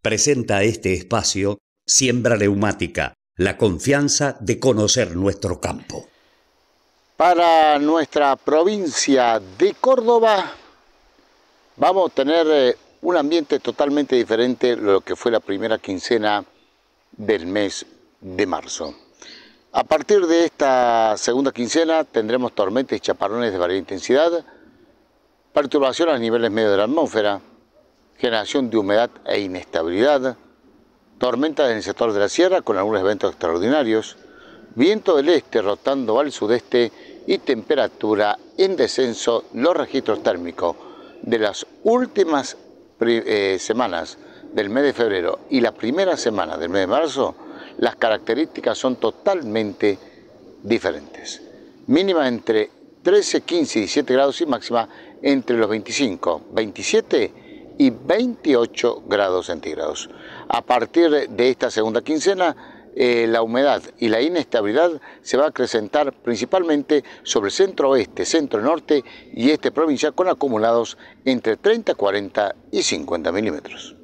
presenta este espacio Siembra Neumática, la confianza de conocer nuestro campo. Para nuestra provincia de Córdoba vamos a tener un ambiente totalmente diferente de lo que fue la primera quincena del mes de marzo. A partir de esta segunda quincena tendremos tormentas y chaparrones de variada intensidad, perturbación a niveles medios de la atmósfera, generación de humedad e inestabilidad, tormentas en el sector de la sierra con algunos eventos extraordinarios, viento del este rotando al sudeste y temperatura en descenso. Los registros térmicos de las últimas semanas del mes de febrero y la primera semana del mes de marzo, las características son totalmente diferentes. Mínima entre 13, 15 y 17 grados y máxima entre los 25, 27 y 28 grados centígrados. A partir de esta segunda quincena, la humedad y la inestabilidad se va a acrecentar principalmente sobre el centro-oeste, centro-norte y este provincial con acumulados entre 30, 40 y 50 milímetros.